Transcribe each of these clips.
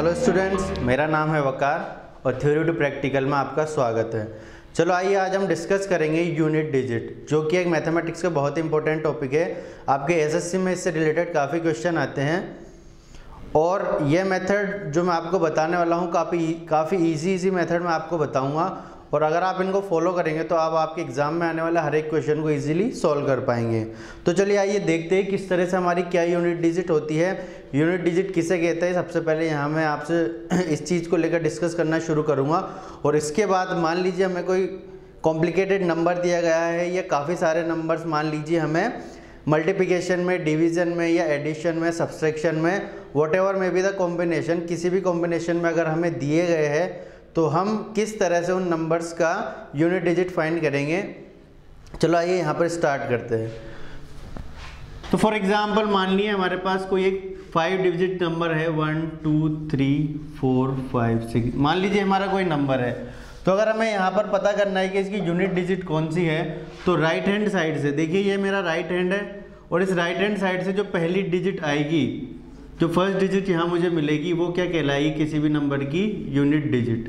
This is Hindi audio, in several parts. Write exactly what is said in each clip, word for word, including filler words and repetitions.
हेलो स्टूडेंट्स, मेरा नाम है वकार और थ्योरी टू प्रैक्टिकल में आपका स्वागत है। चलो आइए आज हम डिस्कस करेंगे यूनिट डिजिट, जो कि एक मैथमेटिक्स का बहुत इंपॉर्टेंट टॉपिक है। आपके एसएससी में इससे रिलेटेड काफ़ी क्वेश्चन आते हैं और यह मेथड जो मैं आपको बताने वाला हूँ काफ़ी काफ़ी इजी इजी मेथड मैं आपको बताऊँगा और अगर आप इनको फॉलो करेंगे तो आप आपके एग्जाम में आने वाले हर एक क्वेश्चन को इजीली सॉल्व कर पाएंगे। तो चलिए आइए देखते हैं किस तरह से हमारी क्या यूनिट डिजिट होती है, यूनिट डिजिट किसे कहते हैं। सबसे पहले यहाँ मैं आपसे इस चीज़ को लेकर डिस्कस करना शुरू करूँगा और इसके बाद मान लीजिए हमें कोई कॉम्प्लिकेटेड नंबर दिया गया है या काफ़ी सारे नंबर्स मान लीजिए हमें मल्टीप्लिकेशन में, डिवीज़न में या एडिशन में, सब्सट्रैक्शन में, व्हाटएवर में बी द कॉम्बिनेशन, किसी भी कॉम्बिनेशन में अगर हमें दिए गए हैं तो हम किस तरह से उन नंबर्स का यूनिट डिजिट फाइंड करेंगे। चलो आइए यहाँ पर स्टार्ट करते हैं। तो फॉर एग्जांपल मान लिए हमारे पास कोई एक फाइव डिजिट नंबर है, one two three four five six, मान लीजिए हमारा कोई नंबर है। तो अगर हमें यहाँ पर पता करना है कि इसकी यूनिट डिजिट कौन सी है, तो राइट हैंड साइड से देखिए, ये मेरा राइट हैंड है और इस राइट हैंड साइड से जो पहली डिजिट आएगी, जो फर्स्ट डिजिट यहाँ मुझे मिलेगी, वो क्या कहलाएगी किसी भी नंबर की यूनिट डिजिट।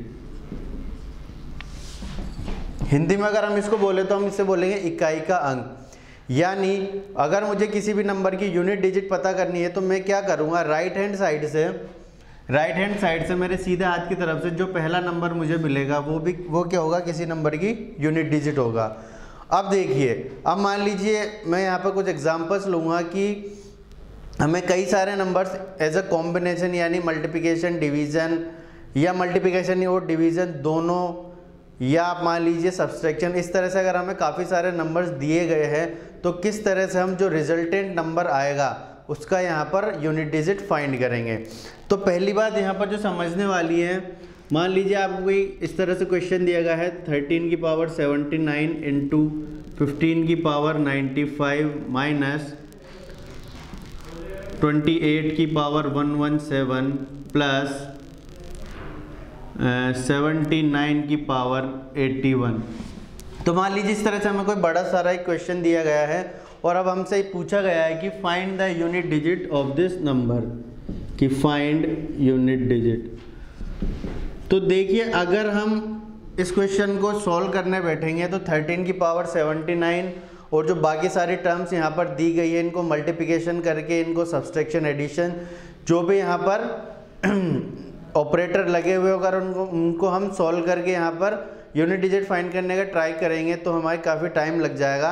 हिंदी में अगर हम इसको बोले तो हम इससे बोलेंगे इकाई का अंक। यानी अगर मुझे किसी भी नंबर की यूनिट डिजिट पता करनी है तो मैं क्या करूँगा, राइट हैंड साइड से राइट हैंड साइड से मेरे सीधे हाथ की तरफ से जो पहला नंबर मुझे मिलेगा वो भी वो क्या होगा, किसी नंबर की यूनिट डिजिट होगा। अब देखिए, अब मान लीजिए मैं यहाँ पर कुछ एग्जांपल्स लूँगा कि हमें कई सारे नंबर्स एज अ कॉम्बिनेशन यानी मल्टीप्लिकेशन डिवीज़न या मल्टीप्लिकेशन और डिवीज़न दोनों, या आप मान लीजिए सब्सट्रैक्शन, इस तरह से अगर हमें काफ़ी सारे नंबर्स दिए गए हैं तो किस तरह से हम जो रिजल्टेंट नंबर आएगा उसका यहाँ पर यूनिट डिजिट फाइंड करेंगे। तो पहली बात यहाँ पर जो समझने वाली है, मान लीजिए आपको कोई इस तरह से क्वेश्चन दिया गया है, थर्टीन की power seventy nine into fifteen की power ninety five minus twenty eight की power one one seven plus seventy nine की पावर एट्टी वन। तो मान लीजिए इस तरह से हमें कोई बड़ा सारा एक क्वेश्चन दिया गया है और अब हमसे पूछा गया है कि find the unit digit of this number, कि फाइंड यूनिट डिजिट। तो देखिए, अगर हम इस क्वेश्चन को सॉल्व करने बैठेंगे तो थर्टीन की पावर सेवेंटी नाइन और जो बाकी सारी टर्म्स यहाँ पर दी गई है, इनको मल्टीप्लिकेशन करके, इनको सब्सट्रैक्शन, एडिशन, जो भी यहाँ पर ऑपरेटर लगे हुए अगर उनको उनको हम सॉल्व करके यहाँ पर यूनिट डिजिट फाइंड करने का ट्राई करेंगे तो हमारे काफ़ी टाइम लग जाएगा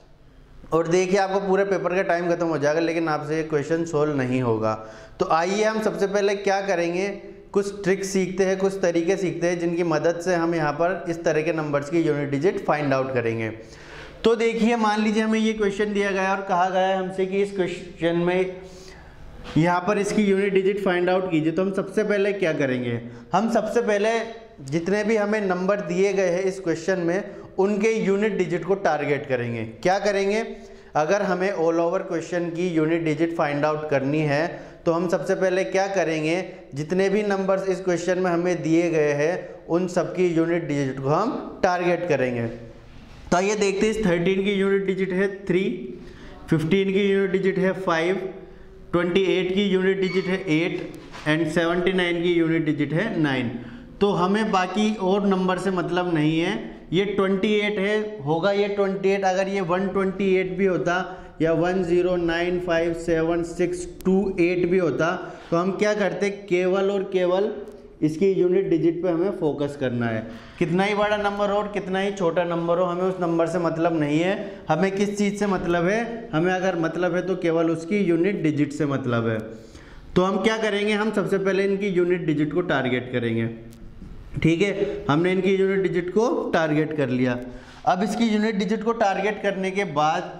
और देखिए आपको पूरे पेपर का टाइम खत्म हो जाएगा, लेकिन आपसे ये क्वेश्चन सॉल्व नहीं होगा। तो आइए हम सबसे पहले क्या करेंगे, कुछ ट्रिक्स सीखते हैं, कुछ तरीके सीखते हैं जिनकी मदद से हम यहाँ पर इस तरह के नंबर्स की यूनिट डिजिट फाइंड आउट करेंगे। तो देखिए, मान लीजिए हमें ये क्वेश्चन दिया गया और कहा गया है हमसे कि इस क्वेश्चन में यहाँ पर इसकी यूनिट डिजिट फाइंड आउट कीजिए। तो हम सबसे पहले क्या करेंगे, हम सबसे पहले जितने भी हमें नंबर दिए गए हैं इस क्वेश्चन में उनके यूनिट डिजिट को टारगेट करेंगे। क्या करेंगे, अगर हमें ऑल ओवर क्वेश्चन की यूनिट डिजिट फाइंड आउट करनी है तो हम सबसे पहले क्या करेंगे, जितने भी नंबर्स इस क्वेश्चन में हमें दिए गए हैं उन सबकी यूनिट डिजिट को हम टारगेट करेंगे। तो ये देखते हैं, इस थर्टीन की यूनिट डिजिट है थ्री, फिफ्टीन की यूनिट डिजिट है फाइव, ट्वेंटी एट की यूनिट डिजिट है एट एंड सेवेंटी नाइन की यूनिट डिजिट है नाइन। तो हमें बाकी और नंबर से मतलब नहीं है, ये ट्वेंटी एट है होगा, ये ट्वेंटी एट, अगर ये वन ट्वेंटी एट भी होता या one zero nine five seven six two eight भी होता तो हम क्या करते, केवल और केवल इसकी यूनिट डिजिट पे हमें फोकस करना है। कितना ही बड़ा नंबर हो और कितना ही छोटा नंबर हो, हमें उस नंबर से मतलब नहीं है, हमें किस चीज़ से मतलब है, हमें अगर मतलब है तो केवल उसकी यूनिट डिजिट से मतलब है। तो हम क्या करेंगे, हम सबसे पहले इनकी यूनिट डिजिट को टारगेट करेंगे। ठीक है, हमने इनकी यूनिट डिजिट को टारगेट कर लिया। अब इसकी यूनिट डिजिट को टारगेट करने के बाद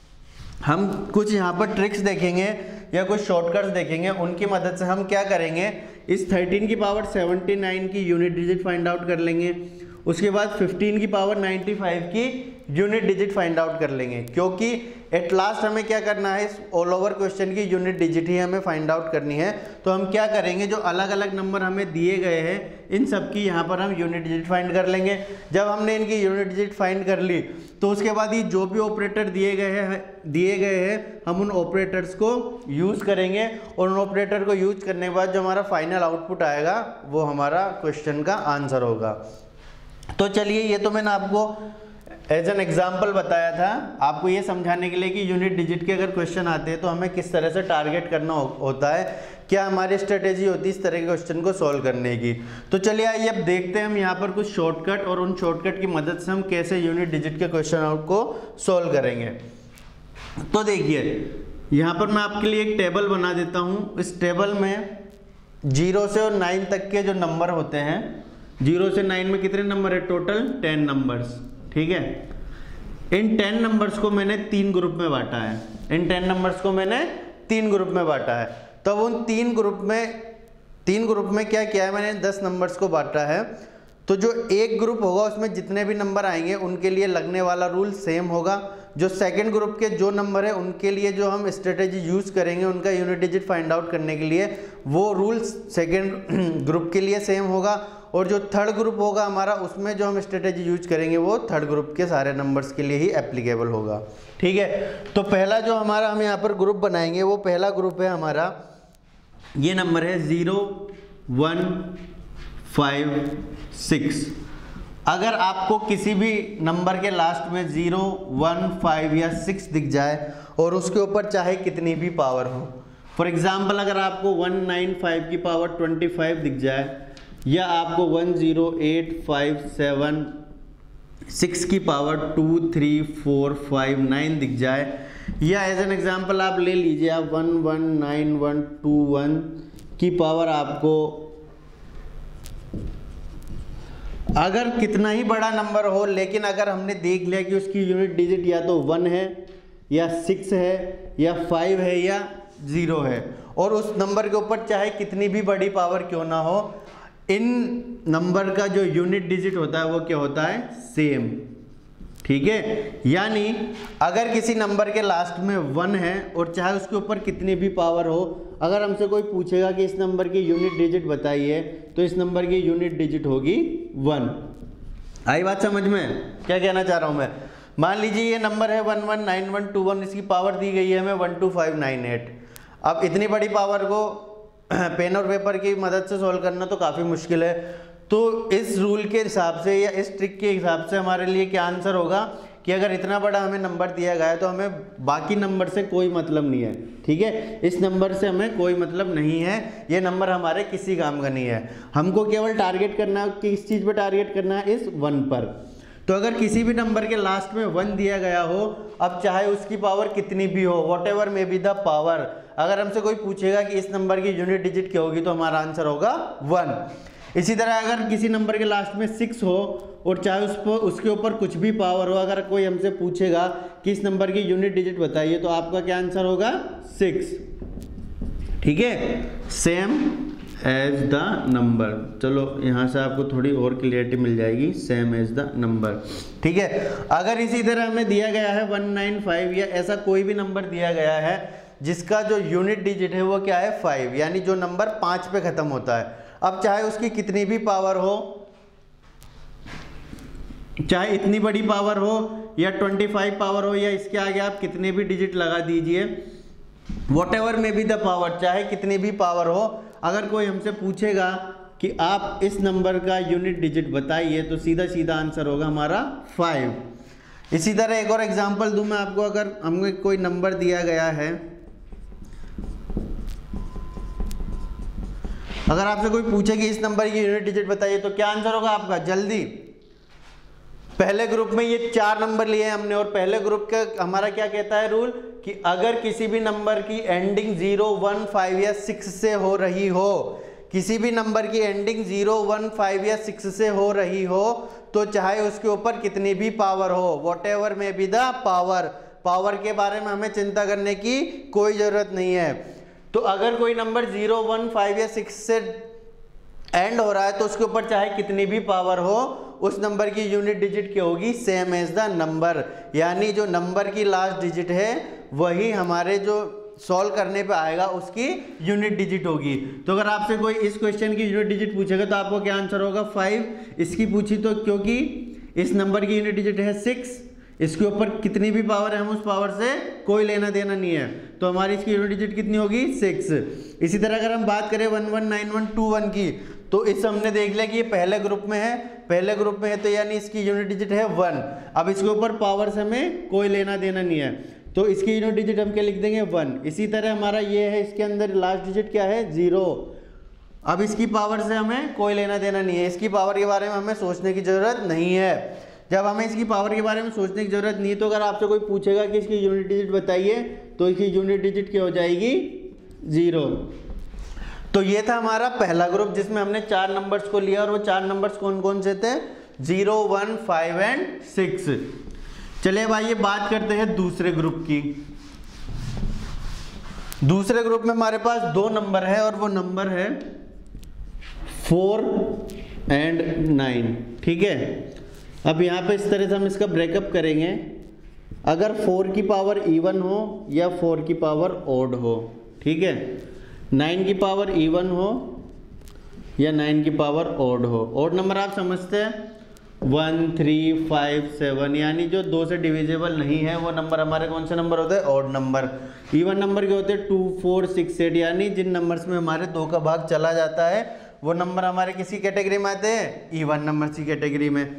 हम कुछ यहाँ पर ट्रिक्स देखेंगे या कुछ शॉर्टकट्स देखेंगे, उनकी मदद से हम क्या करेंगे, इस थर्टीन की पावर सेवेंटी नाइन की यूनिट डिजिट फाइंड आउट कर लेंगे, उसके बाद फिफ्टीन की पावर नाइन्टी फाइव की यूनिट डिजिट फाइंड आउट कर लेंगे, क्योंकि एट लास्ट हमें क्या करना है, इस ऑल ओवर क्वेश्चन की यूनिट डिजिट ही हमें फाइंड आउट करनी है। तो हम क्या करेंगे, जो अलग अलग नंबर हमें दिए गए हैं इन सब की यहाँ पर हम यूनिट डिजिट फाइंड कर लेंगे। जब हमने इनकी यूनिट डिजिट फाइंड कर ली तो उसके बाद ये जो भी ऑपरेटर दिए गए हैं दिए गए हैं हम उन ऑपरेटर्स को यूज़ करेंगे, और उन ऑपरेटर को यूज करने के बाद जो हमारा फाइनल आउटपुट आएगा वो हमारा क्वेश्चन का आंसर होगा। तो चलिए, ये तो मैंने आपको एज एन एग्जाम्पल बताया था आपको ये समझाने के लिए कि यूनिट डिजिट के अगर क्वेश्चन आते हैं तो हमें किस तरह से टारगेट करना हो, होता है, क्या हमारी स्ट्रेटेजी होती है इस तरह के क्वेश्चन को सॉल्व करने की। तो चलिए आइए अब देखते हैं हम यहाँ पर कुछ शॉर्टकट, और उन शॉर्टकट की मदद से हम कैसे यूनिट डिजिट के क्वेश्चन आउट को सॉल्व करेंगे। तो देखिए, यहाँ पर मैं आपके लिए एक टेबल बना देता हूँ। इस टेबल में जीरो से और नाइन तक के जो नंबर होते हैं, जीरो से नाइन में कितने नंबर है, टोटल टेन नंबर्स, ठीक है। इन टेन नंबर्स को मैंने तीन ग्रुप में बांटा है इन टेन नंबर्स को मैंने तीन ग्रुप में बांटा है। तो उन तीन ग्रुप में तीन ग्रुप में क्या किया है, मैंने दस नंबर्स को बांटा है। तो जो एक ग्रुप होगा उसमें जितने भी नंबर आएंगे उनके लिए लगने वाला रूल सेम होगा। जो सेकंड ग्रुप के जो नंबर है उनके लिए जो हम स्ट्रेटेजी यूज़ करेंगे उनका यूनिट डिजिट फाइंड आउट करने के लिए, वो रूल सेकंड ग्रुप के लिए सेम होगा। और जो थर्ड ग्रुप होगा हमारा, उसमें जो हम स्ट्रेटेजी यूज करेंगे वो थर्ड ग्रुप के सारे नंबर्स के लिए ही एप्लीकेबल होगा, ठीक है। तो पहला जो हमारा हम यहाँ पर ग्रुप बनाएंगे, वो पहला ग्रुप है हमारा, ये नंबर है ज़ीरो वन फाइव सिक्स। अगर आपको किसी भी नंबर के लास्ट में ज़ीरो वन फाइव या सिक्स दिख जाए और उसके ऊपर चाहे कितनी भी पावर हो, फॉर एग्जाम्पल अगर आपको वन नाइन फाइव की पावर ट्वेंटी फाइव दिख जाए, या आपको one zero eight five seven six की power two three four five nine दिख जाए, या एज एन एग्जांपल आप ले लीजिए आप one one nine one two one की पावर आपको, अगर कितना ही बड़ा नंबर हो, लेकिन अगर हमने देख लिया कि उसकी यूनिट डिजिट या तो वन है या सिक्स है या फाइव है या ज़ीरो है, और उस नंबर के ऊपर चाहे कितनी भी बड़ी पावर क्यों ना हो, इन नंबर का जो यूनिट डिजिट होता है वो क्या होता है, सेम, ठीक है। यानी अगर किसी नंबर के लास्ट में वन है और चाहे उसके ऊपर कितनी भी पावर हो, अगर हमसे कोई पूछेगा कि इस नंबर की यूनिट डिजिट बताइए, तो इस नंबर की यूनिट डिजिट होगी वन। आई बात समझ में, क्या कहना चाह रहा हूं मैं। मान लीजिए ये नंबर है one one nine one two one, इसकी पावर दी गई है हमें one two five nine eight. अब इतनी बड़ी पावर को पेन और पेपर की मदद से सॉल्व करना तो काफ़ी मुश्किल है। तो इस रूल के हिसाब से या इस ट्रिक के हिसाब से हमारे लिए क्या आंसर होगा कि अगर इतना बड़ा हमें नंबर दिया गया है तो हमें बाकी नंबर से कोई मतलब नहीं है, ठीक है। इस नंबर से हमें कोई मतलब नहीं है, ये नंबर हमारे किसी काम का नहीं है। हमको केवल टारगेट करना है, किस चीज़ पर टारगेट करना है, इस वन पर। तो अगर किसी भी नंबर के लास्ट में वन दिया गया हो, अब चाहे उसकी पावर कितनी भी हो, whatever may be the power, अगर हमसे कोई पूछेगा कि इस नंबर की यूनिट डिजिट क्या होगी, तो हमारा आंसर होगा वन। इसी तरह अगर किसी नंबर के लास्ट में सिक्स हो और चाहे उस पर उसके ऊपर कुछ भी पावर हो, अगर कोई हमसे पूछेगा कि इस नंबर की यूनिट डिजिट बताइए, तो आपका क्या आंसर होगा, सिक्स, ठीक है, सेम एज द नंबर। चलो यहाँ से आपको थोड़ी और क्लियरिटी मिल जाएगी, सेम एज द नंबर, ठीक है। अगर इसी तरह हमें दिया गया है वन नाइन फाइव या ऐसा कोई भी नंबर दिया गया है जिसका जो यूनिट डिजिट है वो क्या है, फाइव, यानी जो नंबर पाँच पे खत्म होता है, अब चाहे उसकी कितनी भी पावर हो, चाहे इतनी बड़ी पावर हो या ट्वेंटी फाइव पावर हो, या इसके आगे आप कितने भी डिजिट लगा दीजिए, whatever may be the power, चाहे कितनी भी पावर हो, अगर कोई हमसे पूछेगा कि आप इस नंबर का यूनिट डिजिट बताइए, तो सीधा सीधा आंसर होगा हमारा फाइव। इसी तरह एक और एग्जांपल दूं मैं आपको, अगर हमें कोई नंबर दिया गया है, अगर आपसे कोई पूछे कि इस नंबर की यूनिट डिजिट बताइए, तो क्या आंसर होगा आपका, जल्दी। पहले ग्रुप में ये चार नंबर लिए हैं हमने, और पहले ग्रुप का हमारा क्या कहता है रूल, कि अगर किसी भी नंबर की एंडिंग जीरो वन फाइव या सिक्स से हो रही हो, किसी भी नंबर की एंडिंग जीरो वन फाइव या सिक्स से हो रही हो, तो चाहे उसके ऊपर कितनी भी पावर हो, whatever may be the power, power के बारे में हमें चिंता करने की कोई जरूरत नहीं है। तो अगर कोई नंबर जीरो वन फाइव या सिक्स से एंड हो रहा है तो उसके ऊपर चाहे कितनी भी पावर हो, उस नंबर की यूनिट डिजिट क्या होगी, सेम एज द नंबर, यानी जो नंबर की लास्ट डिजिट है वही हमारे जो सॉल्व करने पे आएगा उसकी यूनिट डिजिट होगी। तो अगर आपसे कोई इस क्वेश्चन की यूनिट डिजिट पूछेगा तो आपको क्या आंसर होगा, फाइव। इसकी पूछी तो क्योंकि इस नंबर की यूनिट डिजिट है सिक्स, इसके ऊपर कितनी भी पावर है हम उस पावर से कोई लेना देना नहीं है, तो हमारी इसकी यूनिट डिजिट कितनी होगी, सिक्स। इसी तरह अगर हम बात करें one one nine one two one की, तो इस हमने देख लिया कि ये पहले ग्रुप में है, पहले ग्रुप में है तो यानी इसकी यूनिट डिजिट है वन। अब इसके ऊपर पावर से हमें कोई लेना देना नहीं है, तो इसकी यूनिट डिजिट हम क्या लिख देंगे, वन। इसी तरह हमारा ये है, इसके अंदर लास्ट डिजिट क्या है, जीरो। अब इसकी पावर से हमें कोई लेना देना नहीं है, इसकी पावर के बारे में हमें सोचने की ज़रूरत नहीं है। जब हमें इसकी पावर के बारे में सोचने की ज़रूरत नहीं है, तो अगर आपसे कोई पूछेगा कि इसकी यूनिट डिजिट बताइए, तो इसकी यूनिट डिजिट क्या हो जाएगी, ज़ीरो। तो ये था हमारा पहला ग्रुप जिसमें हमने चार नंबर्स को लिया, और वो चार नंबर्स कौन कौन से थे, zero, one, five and six. चलिए भाई ये बात करते हैं दूसरे ग्रुप की। दूसरे ग्रुप में हमारे पास दो नंबर है, और वो नंबर है फोर एंड नाइन। ठीक है, अब यहाँ पे इस तरह से हम इसका ब्रेकअप करेंगे। अगर फोर की पावर इवन हो या फोर की पावर ओड हो, ठीक है, नाइन की पावर इवन हो या नाइन की पावर ओड हो। ओड नंबर आप समझते हैं, वन, थ्री, फाइव, सेवन, यानी जो दो से डिविजिबल नहीं है वो नंबर हमारे कौन से नंबर होते हैं, ओड नंबर। इवन नंबर के होते हैं टू, फोर, सिक्स, एट, यानी जिन नंबर्स में हमारे दो का भाग चला जाता है वो नंबर हमारे किसी कैटेगरी में आते हैं, इवन नंबर की कैटेगरी में।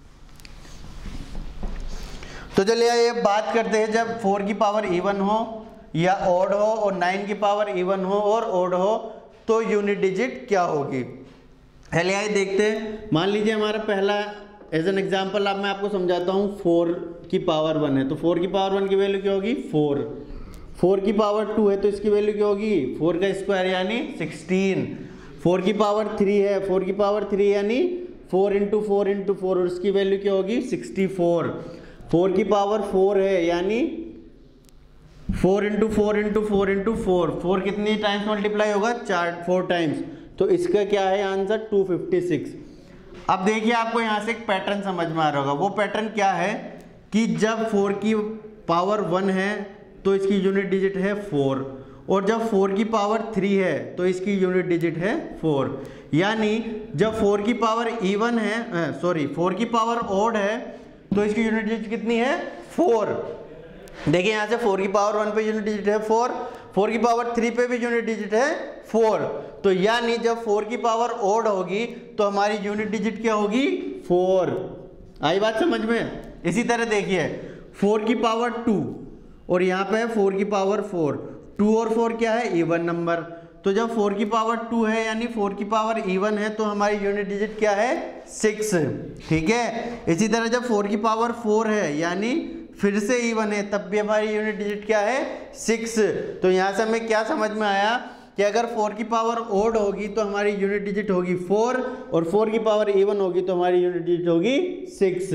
तो चलिए ये बात करते हैं, जब फोर की पावर इवन हो या ओड हो और नाइन की पावर इवन हो और ओड हो तो यूनिट डिजिट क्या होगी। चलिए आइए देखते हैं। मान लीजिए हमारा पहला एज एन एग्जांपल अब मैं आपको समझाता हूँ, फोर की पावर वन है तो फोर की पावर वन की वैल्यू क्या होगी, फोर। फोर की पावर टू है तो इसकी वैल्यू क्या होगी, फोर का स्क्वायर यानी सिक्सटीन। फोर की पावर थ्री है, फोर की पावर थ्री यानी four into four into four, और उसकी वैल्यू क्या होगी, सिक्सटी फोर। फोर की पावर फोर है यानी four into four into four into four, four कितनी टाइम्स मल्टीप्लाई होगा, चार, फोर टाइम्स, तो इसका क्या है आंसर, टू फिफ्टी सिक्स। अब देखिए आपको यहाँ से एक पैटर्न समझ में आ रहा होगा। वो पैटर्न क्या है कि जब फोर की पावर वन है तो इसकी यूनिट डिजिट है फोर, और जब फोर की पावर थ्री है तो इसकी यूनिट डिजिट है फोर। यानी जब फोर की पावर इवन है, सॉरी फोर की पावर ओड है तो इसकी यूनिट डिजिट कितनी है, फोर। देखिए यहाँ से फोर की पावर वन पे यूनिट डिजिट है फोर, फोर की पावर थ्री पे भी यूनिट डिजिट है फोर। तो यानी जब फोर की पावर ओड होगी तो हमारी यूनिट डिजिट क्या होगी, फोर। आई बात समझ में। इसी तरह देखिए फोर की पावर टू और यहाँ पे है फोर की पावर फोर, टू और फोर क्या है, इवन नंबर। तो जब फोर की पावर टू है यानी फोर की पावर इवन है तो हमारी यूनिट डिजिट क्या है, सिक्स। ठीक है, इसी तरह जब फोर की पावर फोर है यानी फिर से इवन है तब भी हमारी यूनिट डिजिट क्या है, सिक्स। तो यहाँ से हमें क्या समझ में आया कि अगर फोर की पावर ओड होगी तो हमारी यूनिट डिजिट होगी फोर, और फोर की पावर इवन होगी तो हमारी यूनिट डिजिट होगी सिक्स।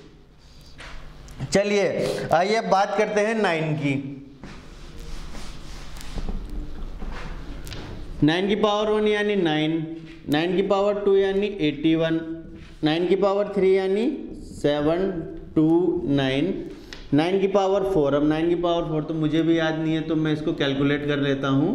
चलिए आइए बात करते हैं नाइन की। नाइन की पावर वन यानी नाइन, नाइन की पावर टू यानी एट्टी वन, नाइन की पावर थ्री यानी सेवन टू नाइन, नाइन की पावर फोर। अब नाइन की पावर फोर तो मुझे भी याद नहीं है तो मैं इसको कैलकुलेट कर लेता हूँ।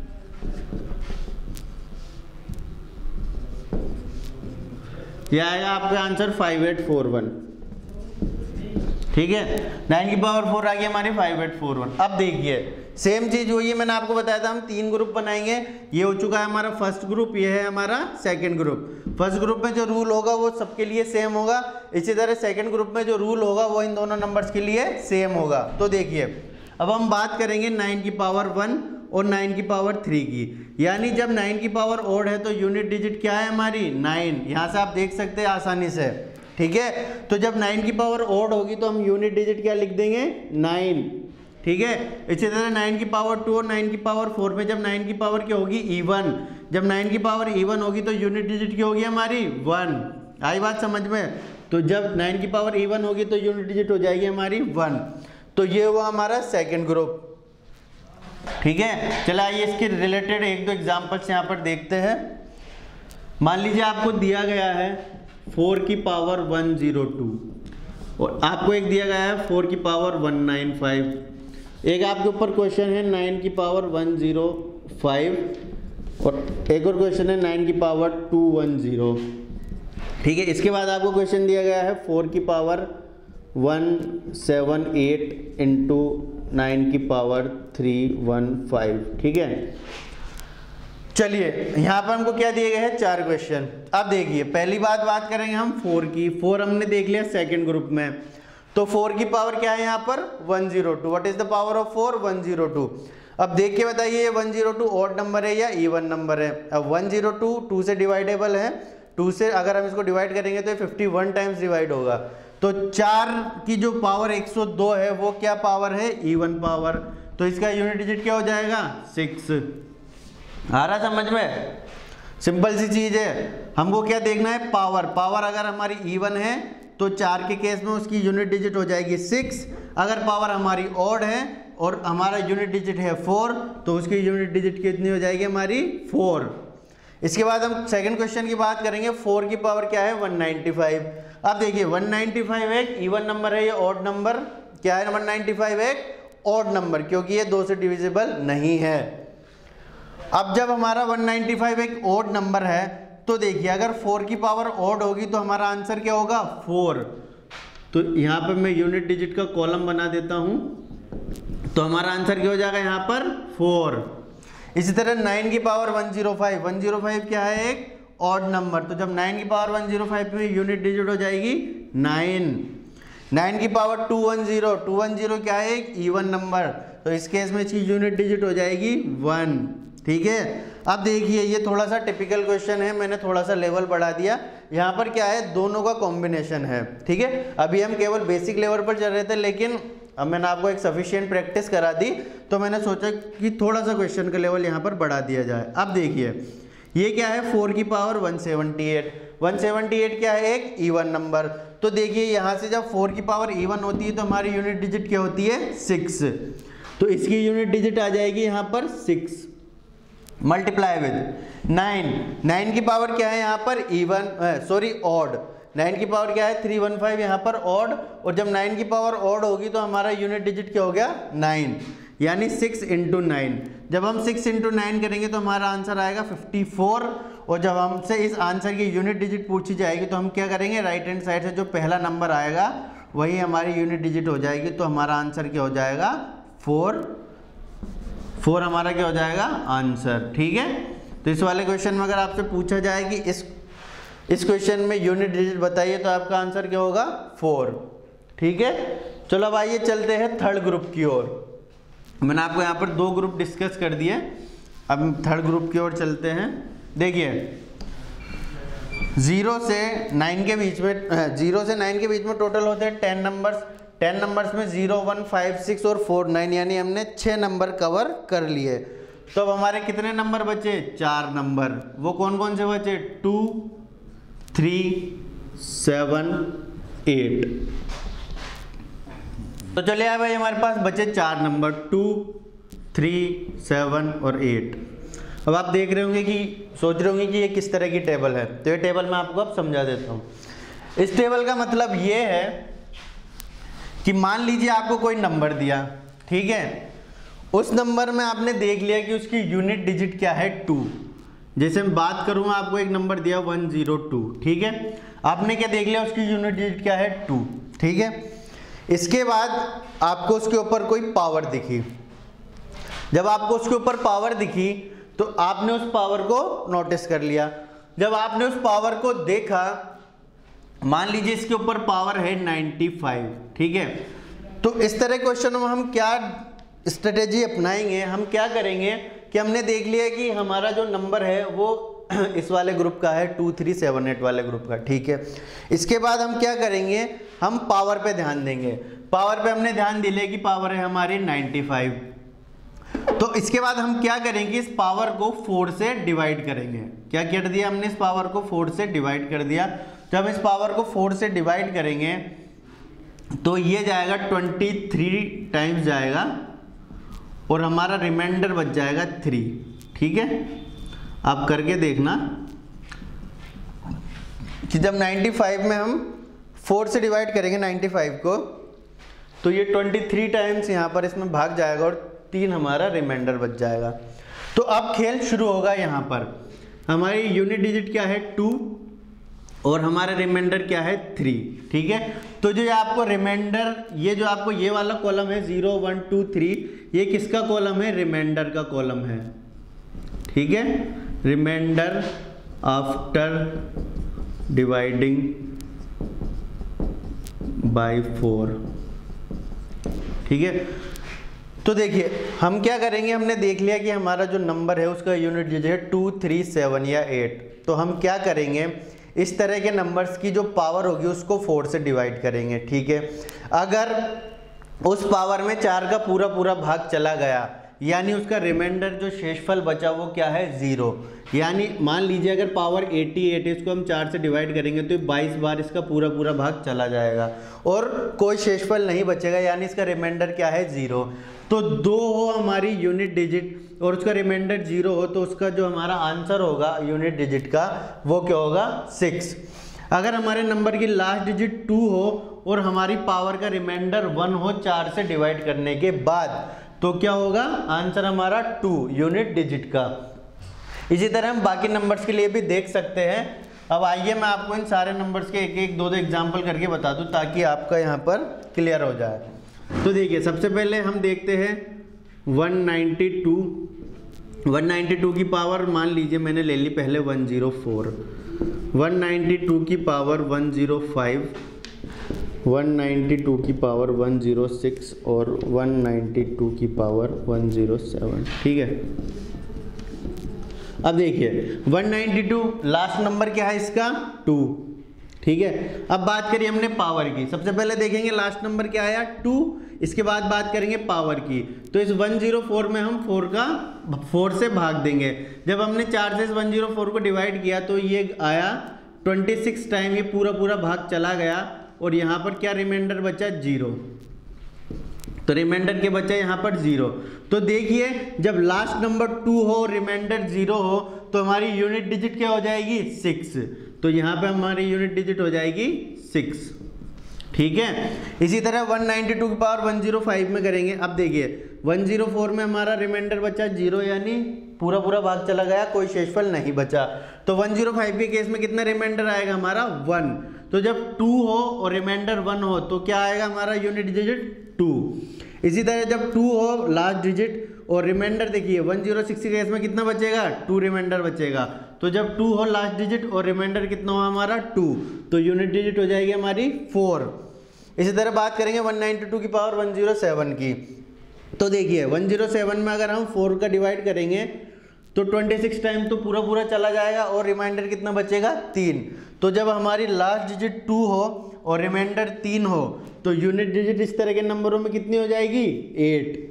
यह आएगा आपका answer five eight four one. ठीक है, नाइन की पावर फोर आ गई हमारी फाइव एट फोर वन। अब देखिए सेम चीज हुई है, मैंने आपको बताया था हम तीन ग्रुप बनाएंगे। ये हो चुका है हमारा फर्स्ट ग्रुप, ये है हमारा सेकंड ग्रुप। फर्स्ट ग्रुप में जो रूल होगा वो सबके लिए सेम होगा, इसी तरह सेकंड ग्रुप में जो रूल होगा वो इन दोनों नंबर्स के लिए सेम होगा। तो देखिए अब हम बात करेंगे नाइन की पावर वन और नाइन की पावर थ्री की। यानी जब नाइन की पावर ओड है तो यूनिट डिजिट क्या है हमारी, नाइन। यहाँ से आप देख सकते हैं आसानी से। ठीक है, तो जब नाइन की पावर ओड होगी तो हम यूनिट डिजिट क्या लिख देंगे, नाइन। ठीक है, इसी तरह नाइन की पावर टू और नाइन की पावर फोर में जब नाइन की पावर क्या होगी, इवन। जब नाइन की पावर इवन होगी तो यूनिट डिजिट क्या होगी हमारी, वन। आई बात समझ में। तो जब नाइन की पावर इवन होगी तो यूनिट डिजिट हो जाएगी हमारी वन। तो ये हुआ हमारा सेकंड ग्रुप। ठीक है, चला आइए इसके रिलेटेड एक दो एग्जांपल्स यहाँ पर देखते हैं। मान लीजिए आपको दिया गया है फोर की पावर वन जीरो टू और आपको एक दिया गया है फोर की पावर वन नाइन फाइव, एक आपके ऊपर क्वेश्चन है नाइन की पावर वन जीरो फाइव और एक और क्वेश्चन है नाइन की पावर टू वन जीरो। ठीक है, इसके बाद आपको क्वेश्चन दिया गया है फोर की power one seven eight into nine की पावर थ्री वन फाइव। ठीक है, चलिए यहाँ पर हमको क्या दिए गए हैं, चार क्वेश्चन। अब देखिए पहली बात बात करेंगे हम फोर की। फोर हमने देख लिया सेकंड ग्रुप में, तो फोर की पावर क्या है यहाँ पर one zero two. What is the power of four, one zero two. अब देख के बताइए one zero two odd number है या इवन नंबर है। अब वन जीरो टू टू से डिवाइडेबल है, टू से अगर हम इसको डिवाइड करेंगे तो फिफ्टी वन टाइम्स डिवाइड होगा। तो चार की जो पावर एक सौ दो है वो क्या पावर है, इवन पावर। तो इसका यूनिट डिजिट क्या हो जाएगा, सिक्स। आ रहा समझ में, सिंपल सी चीज है। हमको क्या देखना है, पावर। पावर अगर हमारी इवन है तो चार के केस में उसकी यूनिट डिजिट हो जाएगी सिक्स। अगर पावर हमारी ऑड है और हमारा यूनिट डिजिट है फोर तो उसकी यूनिट डिजिट कितनी हो जाएगी हमारी, फोर। इसके बाद हम सेकंड क्वेश्चन की बात करेंगे। फोर की पावर क्या है, वन नाइन्टी फाइव। अब देखिए वन नाइन्टी फाइव एक इवन नंबर है या ऑड नंबर, क्या है वन नाइन्टी फाइव एक ऑड नंबर, क्योंकि ये दो से डिविजिबल नहीं है। अब जब हमारा वन नाइन्टी फाइव एक ऑड नंबर है तो देखिए अगर फोर की पावर ऑड होगी तो हमारा आंसर क्या होगा, फोर। तो यहाँ पर मैं यूनिट डिजिट का कॉलम बना देता हूँ, तो हमारा आंसर क्या हो जाएगा यहाँ पर, फोर। इसी तरह नाइन की power one zero five, one zero five क्या है, एक ऑड नंबर। तो जब नाइन की पावर वन जीरो फाइव में यूनिट डिजिट हो जाएगी नाइन। नाइन की power two one zero, two one zero क्या है, एक इवन नंबर। तो इस केस में इसकी यूनिट डिजिट हो जाएगी वन। ठीक है, अब देखिए ये थोड़ा सा टिपिकल क्वेश्चन है, मैंने थोड़ा सा लेवल बढ़ा दिया। यहाँ पर क्या है, दोनों का कॉम्बिनेशन है। ठीक है, अभी हम केवल बेसिक लेवल पर चल रहे थे, लेकिन अब मैंने आपको एक सफिशिएंट प्रैक्टिस करा दी तो मैंने सोचा कि थोड़ा सा क्वेश्चन का लेवल यहाँ पर बढ़ा दिया जाए। अब देखिए ये क्या है, फोर की power one seventy eight. One seventy eight क्या है, एक इवन नंबर। तो देखिए यहाँ से जब फोर की पावर इवन होती है तो हमारी यूनिट डिजिट क्या होती है, सिक्स। तो इसकी यूनिट डिजिट आ जाएगी यहाँ पर six, multiply with nine. Nine की पावर क्या है यहाँ पर, इवन सॉरी ऑड। नाइन की पावर क्या है, थ्री वन फाइव, यहाँ पर ऑड। और जब नाइन की पावर ऑड होगी तो हमारा यूनिट डिजिट क्या हो गया, नाइन, यानी सिक्स इंटू नाइन। जब हम सिक्स इंटू नाइन करेंगे तो हमारा आंसर आएगा फिफ्टी फोर। और जब हमसे इस आंसर की यूनिट डिजिट पूछी जाएगी तो हम क्या करेंगे, राइट हैंड साइड से जो पहला नंबर आएगा वही हमारी यूनिट डिजिट हो जाएगी। तो हमारा आंसर क्या हो जाएगा, फोर। फोर हमारा क्या हो जाएगा, आंसर। ठीक है, तो इस वाले क्वेश्चन में अगर आपसे पूछा जाए कि इस इस क्वेश्चन में यूनिट डिजिट बताइए तो आपका आंसर क्या होगा, फोर। ठीक है, चलो अब आइए चलते हैं थर्ड ग्रुप की ओर। मैंने आपको यहाँ पर दो ग्रुप डिस्कस कर दिए, अब हम थर्ड ग्रुप की ओर चलते हैं। देखिए जीरो से नाइन के बीच में जीरो से नाइन के बीच में टोटल होते हैं टेन नंबर्स। टेन नंबर्स में जीरो वन फाइव सिक्स और फोर नाइन, यानी हमने छः नंबर कवर कर लिए। तो अब हमारे कितने नंबर बचे, चार नंबर। वो कौन कौन से बचे, टू थ्री सेवन एट। तो चलिए अब भाई हमारे पास बचे चार नंबर, टू थ्री सेवन और एट। अब आप देख रहे होंगे कि सोच रहे होंगे कि ये किस तरह की टेबल है। तो ये टेबल मैं आपको अब समझा देता हूँ। इस टेबल का मतलब ये है कि मान लीजिए आपको कोई नंबर दिया, ठीक है, उस नंबर में आपने देख लिया कि उसकी यूनिट डिजिट क्या है, टू। जैसे मैं बात करूँ, आपको एक नंबर दिया वन जीरो टू, ठीक है, आपने क्या देख लिया, उसकी यूनिट डिजिट क्या है, टू। ठीक है, इसके बाद आपको उसके ऊपर कोई पावर दिखी। जब आपको उसके ऊपर पावर दिखी तो आपने उस पावर को नोटिस कर लिया। जब आपने उस पावर को देखा, मान लीजिए इसके ऊपर पावर है नाइन्टी फाइव, ठीक है, तो इस तरह क्वेश्चनों में हम क्या स्ट्रेटेजी अपनाएंगे, हम क्या करेंगे कि हमने देख लिया कि हमारा जो नंबर है वो इस वाले ग्रुप का है, टू थ्री सेवन एट वाले ग्रुप का, ठीक है। इसके बाद हम क्या करेंगे, हम पावर पे ध्यान देंगे। पावर पे हमने ध्यान दिया कि पावर है हमारी नाइन्टी फाइव। तो इसके बाद हम क्या करेंगे, इस पावर को फोर से डिवाइड करेंगे। क्या कर दिया हमने, इस पावर को फोर से डिवाइड कर दिया। जब इस पावर को फोर से डिवाइड करेंगे तो ये जाएगा ट्वेंटी थ्री टाइम्स जाएगा और हमारा रिमाइंडर बच जाएगा थ्री। ठीक है, आप करके देखना, कि जब पचानवे में हम फोर से डिवाइड करेंगे पचानवे को, तो ये तेईस टाइम्स यहाँ पर इसमें भाग जाएगा और तीन हमारा रिमाइंडर बच जाएगा। तो अब खेल शुरू होगा। यहाँ पर हमारी यूनिट डिजिट क्या है टू और हमारा रिमाइंडर क्या है थ्री। ठीक है, तो जो आपको रिमाइंडर, ये जो आपको ये वाला कॉलम है जीरो वन टू थ्री, ये किसका कॉलम है? रिमाइंडर का कॉलम है। ठीक है, remainder after dividing by four. ठीक है, तो देखिए हम क्या करेंगे, हमने देख लिया कि हमारा जो नंबर है उसका यूनिट डिजिट है टू थ्री सेवन या एट। तो हम क्या करेंगे, इस तरह के नंबर्स की जो पावर होगी उसको फोर से डिवाइड करेंगे। ठीक है, अगर उस पावर में चार का पूरा पूरा भाग चला गया, यानी उसका रिमाइंडर जो शेषफल बचा वो क्या है? जीरो। यानी मान लीजिए अगर पावर अठासी है, इसको हम चार से डिवाइड करेंगे तो बाईस बार इसका पूरा पूरा भाग चला जाएगा और कोई शेषफल नहीं बचेगा, यानी इसका रिमाइंडर क्या है? जीरो। तो दो हो हमारी यूनिट डिजिट और उसका रिमाइंडर जीरो हो, तो उसका जो हमारा आंसर होगा यूनिट डिजिट का वो क्या होगा? सिक्स। अगर हमारे नंबर की लास्ट डिजिट टू हो और हमारी पावर का रिमाइंडर वन हो चार से डिवाइड करने के बाद, तो क्या होगा? आंसर हमारा टू यूनिट डिजिट का। इसी तरह हम बाकी नंबर्स के लिए भी देख सकते हैं। अब आइए मैं आपको इन सारे नंबर्स के एक एक दो दो एग्जांपल करके बता दूं ताकि आपका यहाँ पर क्लियर हो जाए। तो देखिए सबसे पहले हम देखते हैं one ninety two. One ninety two की पावर मान लीजिए मैंने ले ली पहले one zero four, one ninety two की power one zero five, one ninety two की पावर वन ज़ीरो सिक्स और वन नाइन्टी टू की पावर वन ज़ीरो सेवन। ठीक है, अब देखिए one ninety two last number क्या है इसका? टू। ठीक है, अब बात करिए हमने पावर की। सबसे पहले देखेंगे लास्ट नंबर क्या आया? टू। इसके बाद बात करेंगे पावर की। तो इस वन ज़ीरो फोर में हम फोर का फोर से भाग देंगे। जब हमने चार से इस वन ज़ीरो फोर को डिवाइड किया तो ये आया छब्बीस टाइम, ये पूरा पूरा भाग चला गया और यहाँ पर क्या रिमाइंडर बचा? जीरो। तो रिमाइंडर के बचा यहाँ पर जीरो। तो देखिए जब लास्ट नंबर टू हो रिमाइंडर जीरो हो तो हमारी यूनिट डिजिट क्या हो जाएगी? सिक्स। तो यहाँ पे हमारी यूनिट डिजिट हो जाएगी सिक्स। ठीक है, इसी तरह वन नाइन्टी टू की पावर वन ज़ीरो फाइव में करेंगे। अब देखिए वन ज़ीरो फोर में हमारा रिमाइंडर बचा जीरो, यानी पूरा पूरा भाग चला गया, कोई शेषफल नहीं बचा। तो वन ज़ीरो फाइव के केस में कितना रिमाइंडर आएगा हमारा? वन। तो जब टू हो और रिमाइंडर वन हो तो क्या आएगा हमारा यूनिट डिजिट? टू। इसी तरह जब टू हो लास्ट डिजिट और रिमाइंडर देखिए वन ज़ीरो सिक्स के केस में कितना बचेगा? टू रिमाइंडर बचेगा। तो जब टू हो लास्ट डिजिट और रिमाइंडर कितना हो हमारा? टू, तो यूनिट डिजिट हो जाएगी हमारी फोर। इसी तरह बात करेंगे वन नाइन्टी टू की पावर वन ज़ीरो सेवन की। तो देखिए वन ज़ीरो सेवन में अगर हम फोर का डिवाइड करेंगे तो छब्बीस टाइम तो पूरा पूरा चला जाएगा और रिमाइंडर कितना बचेगा? तीन। तो जब हमारी लास्ट डिजिट टू हो और रिमाइंडर तीन हो तो यूनिट डिजिट इस तरह के नंबरों में कितनी हो जाएगी? एट।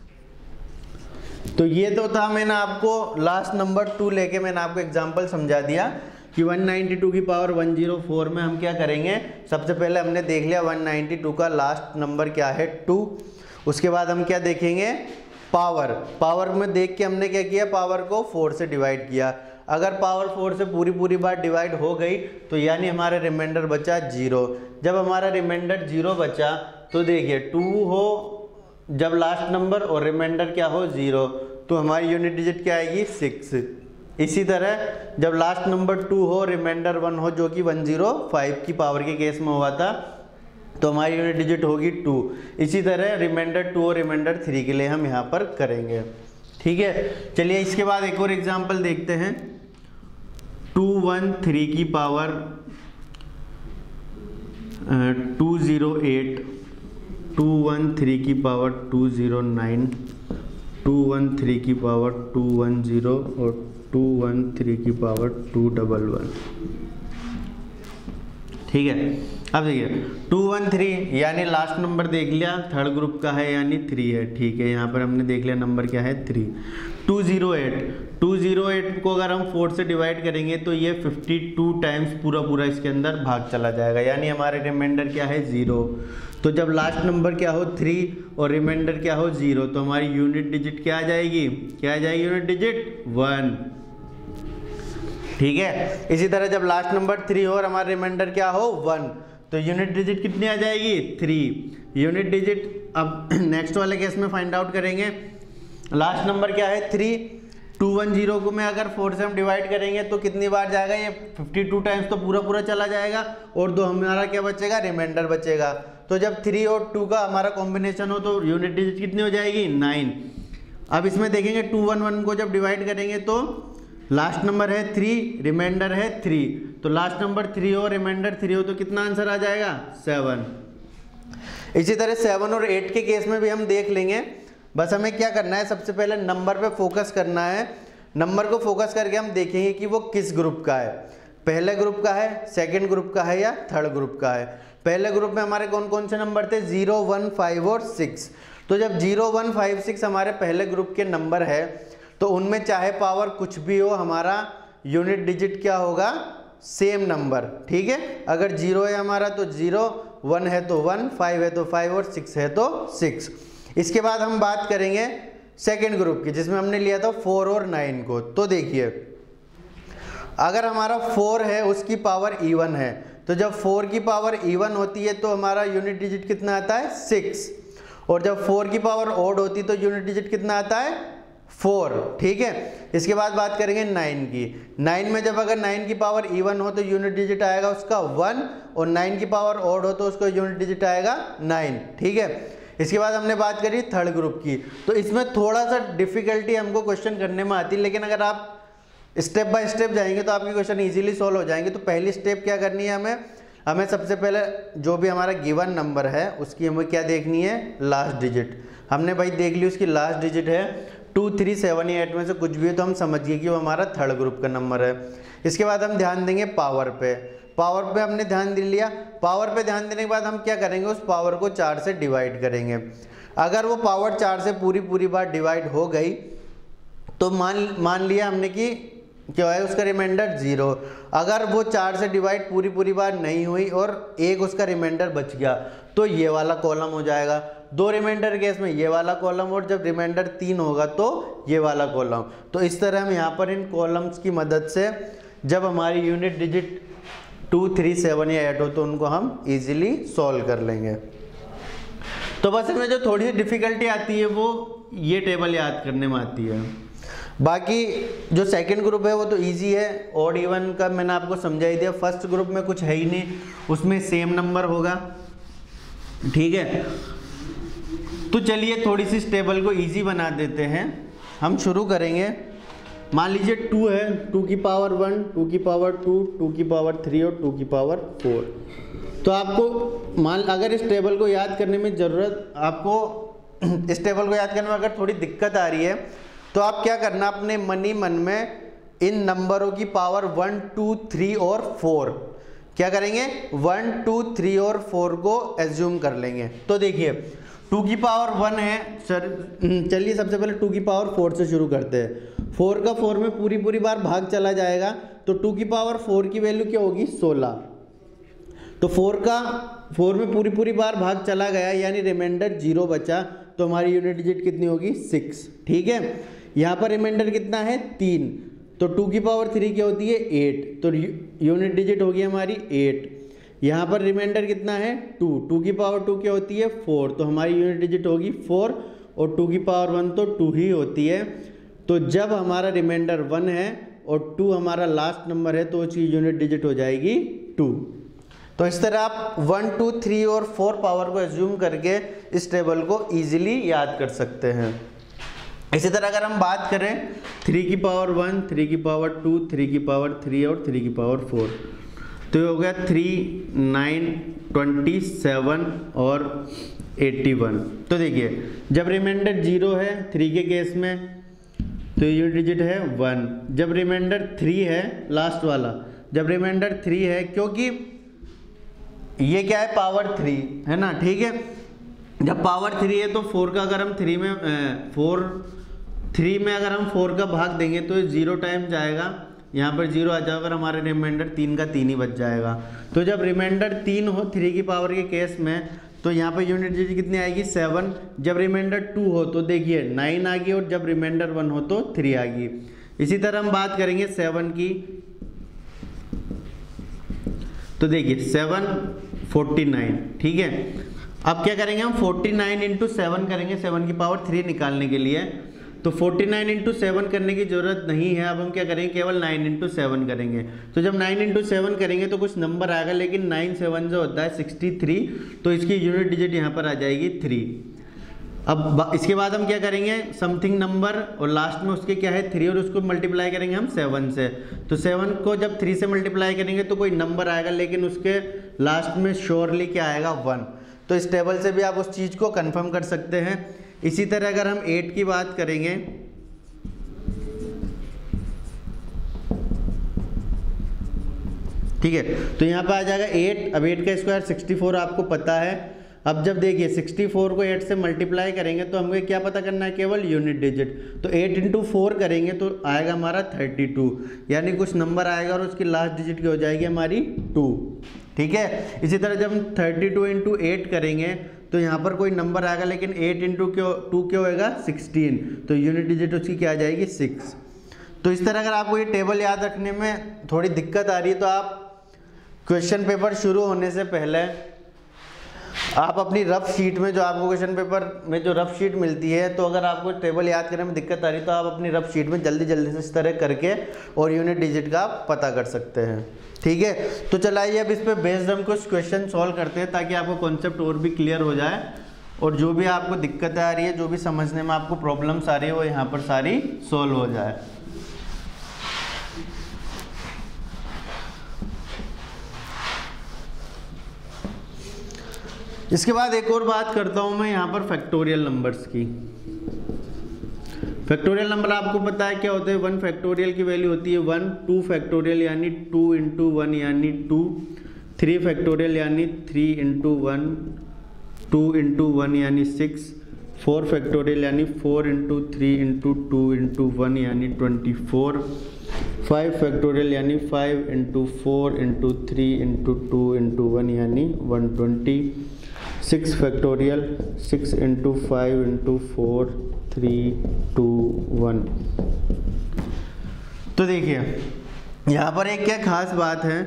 तो ये तो था, मैंने आपको लास्ट नंबर टू लेके मैंने आपको एग्जांपल समझा दिया कि वन नाइन्टी टू की पावर वन ज़ीरो फोर में हम क्या करेंगे। सबसे पहले हमने देख लिया वन नाइन्टी टू का लास्ट नंबर क्या है? टू। उसके बाद हम क्या देखेंगे? पावर। पावर में देख के हमने क्या किया? पावर को फोर से डिवाइड किया। अगर पावर फोर से पूरी पूरी बार डिवाइड हो गई तो यानी हमारा रिमाइंडर बचा जीरो। जब हमारा रिमाइंडर जीरो बचा तो देखिए टू हो जब लास्ट नंबर और रिमाइंडर क्या हो? जीरो, तो हमारी यूनिट डिजिट क्या आएगी? सिक्स। इसी तरह जब लास्ट नंबर टू हो रिमाइंडर वन हो, जो कि वन ज़ीरो फाइव की पावर के केस में हुआ था, तो हमारी यूनिट डिजिट होगी टू। इसी तरह रिमाइंडर टू और रिमाइंडर थ्री के लिए हम यहाँ पर करेंगे। ठीक है, चलिए इसके बाद एक और एग्जांपल देखते हैं। टू वन थ्री की power two zero eight, two one three की power two zero nine, two one three की पावर टू वन ज़ीरो और टू वन थ्री की पावर टू डबल वन। ठीक है, अब देखिए टू वन थ्री यानी लास्ट नंबर देख लिया, थर्ड ग्रुप का है यानी थ्री है। ठीक है, यहाँ पर हमने देख लिया नंबर क्या है? Three. Two zero eight, two zero eight को अगर हम फोर से डिवाइड करेंगे तो ये फिफ्टी टू टाइम्स पूरा पूरा इसके अंदर भाग चला जाएगा, यानी हमारे रिमाइंडर क्या है? ज़ीरो। तो जब लास्ट नंबर क्या हो? थ्री और रिमाइंडर क्या हो? ज़ीरो, तो हमारी यूनिट डिजिट क्या आ जाएगी? क्या आ जाएगी यूनिट डिजिट? वन। ठीक है। इसी तरह जब लास्ट नंबर थ्री हो और हमारा रिमाइंडर क्या हो वन, तो यूनिट डिजिट कितनी आ जाएगी थ्री। यूनिट डिजिट अब नेक्स्ट वाले केस में फाइंड आउट करेंगे। लास्ट नंबर क्या है थ्री, टू वन जीरो को में अगर फोर से हम डिवाइड करेंगे तो कितनी बार जाएगा, ये फिफ्टी टू टाइम्स तो पूरा पूरा चला जाएगा और दो हमारा क्या बचेगा, रिमाइंडर बचेगा। तो जब थ्री और टू का हमारा कॉम्बिनेशन हो तो यूनिट डिजिट कितनी हो जाएगी नाइन। अब इसमें देखेंगे टू वन वन को जब डिवाइड करेंगे तो लास्ट नंबर है थ्री, रिमाइंडर है थ्री, तो लास्ट नंबर थ्री हो रिमाइंडर थ्री हो तो कितना आंसर आ जाएगा सेवन। इसी तरह सेवन और एट के केस में भी हम देख लेंगे। बस हमें क्या करना है, सबसे पहले नंबर पे फोकस करना है। नंबर को फोकस करके हम देखेंगे कि वो किस ग्रुप का है, पहले ग्रुप का है, सेकंड ग्रुप का है या थर्ड ग्रुप का है। पहले ग्रुप में हमारे कौन कौन से नंबर थे, जीरो वन फाइव और सिक्स। तो जब जीरो वन फाइव सिक्स हमारे पहले ग्रुप के नंबर है तो उनमें चाहे पावर कुछ भी हो, हमारा यूनिट डिजिट क्या होगा, सेम नंबर। ठीक है, अगर जीरो है हमारा तो जीरो, वन है तो वन, फाइव है तो फाइव और सिक्स है तो सिक्स। इसके बाद हम बात करेंगे सेकेंड ग्रुप की जिसमें हमने लिया था फोर और नाइन को। तो देखिए अगर हमारा फोर है उसकी पावर इवन है, तो जब फोर की पावर इवन होती है तो हमारा यूनिट डिजिट कितना आता है सिक्स, और जब फोर की पावर ओड होती है तो यूनिट डिजिट कितना आता है फोर। ठीक है, इसके बाद बात करेंगे नाइन की। नाइन में जब अगर नाइन की पावर इवन हो तो यूनिट डिजिट आएगा उसका वन, और नाइन की पावर ओड हो तो उसका यूनिट डिजिट आएगा नाइन। ठीक है, इसके बाद हमने बात करी थर्ड ग्रुप की। तो इसमें थोड़ा सा डिफिकल्टी हमको क्वेश्चन करने में आती है, लेकिन अगर आप स्टेप बाय स्टेप जाएंगे तो आपके क्वेश्चन इजीली सॉल्व हो जाएंगे। तो पहली स्टेप क्या करनी है हमें, हमें सबसे पहले जो भी हमारा गिवन नंबर है उसकी हमें क्या देखनी है, लास्ट डिजिट। हमने भाई देख ली उसकी लास्ट डिजिट है टू थ्री सेवन या एट में से कुछ भी है, तो हम समझिए कि वो हमारा थर्ड ग्रुप का नंबर है। इसके बाद हम ध्यान देंगे पावर पे। पावर पे हमने ध्यान दे लिया। पावर पे ध्यान देने के बाद हम क्या करेंगे, उस पावर को चार से डिवाइड करेंगे। अगर वो पावर चार से पूरी पूरी बार डिवाइड हो गई तो मान मान लिया हमने कि क्या है उसका रिमाइंडर जीरो। अगर वो चार से डिवाइड पूरी पूरी बार नहीं हुई और एक उसका रिमाइंडर बच गया तो ये वाला कॉलम हो जाएगा। दो रिमाइंडर केस में ये वाला कॉलम, और जब रिमाइंडर तीन होगा तो ये वाला कॉलम। तो इस तरह हम यहाँ पर इन कॉलम्स की मदद से जब हमारी unit digit two three seven या एट हो तो उनको हम इजीली सॉल्व कर लेंगे। तो बस इसमें जो थोड़ी सी डिफिकल्टी आती है वो ये टेबल याद करने में आती है। बाकी जो सेकंड ग्रुप है वो तो इजी है, ऑड इवन का मैंने आपको समझा ही दिया। फर्स्ट ग्रुप में कुछ है ही नहीं, उसमें सेम नंबर होगा। ठीक है, तो चलिए थोड़ी सी इस टेबल को इजी बना देते हैं। हम शुरू करेंगे, मान लीजिए टू है, टू की पावर वन, टू की पावर टू, टू की पावर थ्री और टू की पावर फोर। तो आपको मान अगर इस टेबल को याद करने में ज़रूरत आपको इस टेबल को याद करने में अगर थोड़ी दिक्कत आ रही है तो आप क्या करना, अपने मन ही मन में इन नंबरों की पावर वन टू थ्री और फोर क्या करेंगे, वन टू थ्री और फोर को एज्यूम कर लेंगे। तो देखिए टू की पावर वन है सर, चलिए सबसे पहले टू की पावर फोर से शुरू करते हैं। फोर का फोर में पूरी पूरी बार भाग चला जाएगा तो टू की पावर फोर की वैल्यू क्या होगी, सोलह। तो फोर का फोर में पूरी पूरी बार भाग चला गया यानी रिमाइंडर जीरो बचा, तो हमारी यूनिट डिजिट कितनी होगी, सिक्स। ठीक है, यहाँ पर रिमाइंडर कितना है, तीन। तो टू की पावर थ्री क्या होती है, एट। तो यूनिट डिजिट होगी हमारी एट। यहाँ पर रिमाइंडर कितना है, टू। टू की पावर टू क्या होती है, फोर। तो हमारी यूनिट डिजिट होगी फोर, और टू की पावर वन तो टू ही होती है। तो जब हमारा रिमाइंडर वन है और टू हमारा लास्ट नंबर है तो उसकी यूनिट डिजिट हो जाएगी टू। तो इस तरह आप वन टू थ्री और फोर पावर को एज्यूम करके इस टेबल को इजीली याद कर सकते हैं। इसी तरह अगर हम बात करें थ्री की पावर वन, थ्री की पावर टू, थ्री की पावर थ्री और थ्री की पावर फोर, तो ये हो गया थ्री, नाइन, ट्वेंटी सेवन और एट्टी वन। तो देखिए जब रिमाइंडर जीरो है थ्री के केस में तो यूनिट डिजिट है वन। जब रिमाइंडर थ्री है लास्ट वाला, जब रिमाइंडर थ्री है, क्योंकि ये क्या है, पावर थ्री है ना। ठीक है, जब पावर थ्री है तो फोर का अगर हम थ्री में फोर थ्री में अगर हम फोर का भाग देंगे तो जीरो टाइम जाएगा, यहाँ पर जीरो आ जाएगा और हमारे रिमाइंडर तीन का तीन ही बच जाएगा। तो जब रिमाइंडर तीन हो थ्री की पावर के केस में तो यहाँ पर यूनिट डिजिट कितनी आएगी, सेवन। जब रिमाइंडर टू हो तो देखिए नाइन आ गई, और जब रिमाइंडर वन हो तो थ्री आ गई। इसी तरह हम बात करेंगे सेवन की। तो देखिए सेवन फोर्टी नाइन, ठीक है। अब क्या करेंगे हम फोर्टी नाइन इंटू सेवन करेंगे, सेवन की पावर थ्री निकालने के लिए। तो फोर्टी नाइन इंटू सेवन करने की जरूरत नहीं है, अब हम क्या करेंगे केवल नाइन इंटू सेवन करेंगे। तो जब नाइन इंटू सेवन करेंगे तो कुछ नंबर आएगा, लेकिन नाइन सेवन जो होता है सिक्सटी थ्री, तो इसकी यूनिट डिजिट यहाँ पर आ जाएगी थ्री। अब इसके बाद हम क्या करेंगे, समथिंग नंबर और लास्ट में उसके क्या है थ्री, और उसको मल्टीप्लाई करेंगे हम सेवन से। तो सेवन को जब थ्री से मल्टीप्लाई करेंगे तो कोई नंबर आएगा, लेकिन उसके लास्ट में श्योरली क्या आएगा, वन। तो इस टेबल से भी आप उस चीज़ को कंफर्म कर सकते हैं। इसी तरह अगर हम एट की बात करेंगे, ठीक है, तो यहाँ पे आ जाएगा एट। अब एट का स्क्वायर सिक्सटी फोर आपको पता है। अब जब देखिए सिक्सटी फोर को एट से मल्टीप्लाई करेंगे तो हमें क्या पता करना है, केवल यूनिट डिजिट। तो एट इंटू फोर करेंगे तो आएगा हमारा थर्टी टू, यानी कुछ नंबर आएगा और उसकी लास्ट डिजिट की हो जाएगी हमारी टू, ठीक है। इसी तरह जब हम थर्टी टू इंटू एट करेंगे तो यहाँ पर कोई नंबर आएगा, लेकिन एट इंटू क्यों टू क्या होएगा सिक्सटीन, तो यूनिट डिजिट उसकी क्या आ जाएगी, सिक्स। तो इस तरह अगर आपको ये टेबल याद रखने में थोड़ी दिक्कत आ रही है तो आप क्वेश्चन पेपर शुरू होने से पहले आप अपनी रफ शीट में, जो आपको क्वेश्चन पेपर में जो रफ शीट मिलती है, तो अगर आपको टेबल याद करने में दिक्कत आ रही है तो आप अपनी रफ शीट में जल्दी जल्दी से इस तरह करके और यूनिट डिजिट का आप पता कर सकते हैं, ठीक है। तो चलाइए अब इस पर बेस्ड हम कुछ क्वेश्चन सॉल्व करते हैं, ताकि आपको कॉन्सेप्ट और भी क्लियर हो जाए और जो भी आपको दिक्कत आ रही है, जो भी समझने में आपको प्रॉब्लम्स आ रही है, वो यहाँ पर सारी सॉल्व हो जाए। इसके बाद एक और बात करता हूं मैं यहाँ पर फैक्टोरियल नंबर्स की। फैक्टोरियल नंबर आपको पता है क्या होते हैं, वन फैक्टोरियल की वैल्यू होती है वन, टू फैक्टोरियल यानी टू इंटू वन यानी टू, थ्री फैक्टोरियल यानी three into one, two into one यानी सिक्स, फोर फैक्टोरियल यानी four into three into two into one यानी ट्वेंटी फोर, फाइव फैक्टोरियल यानी five into four into three into two into one यानी one twenty, six factorial six into five into four three two one. तो देखिए यहाँ पर एक क्या खास बात है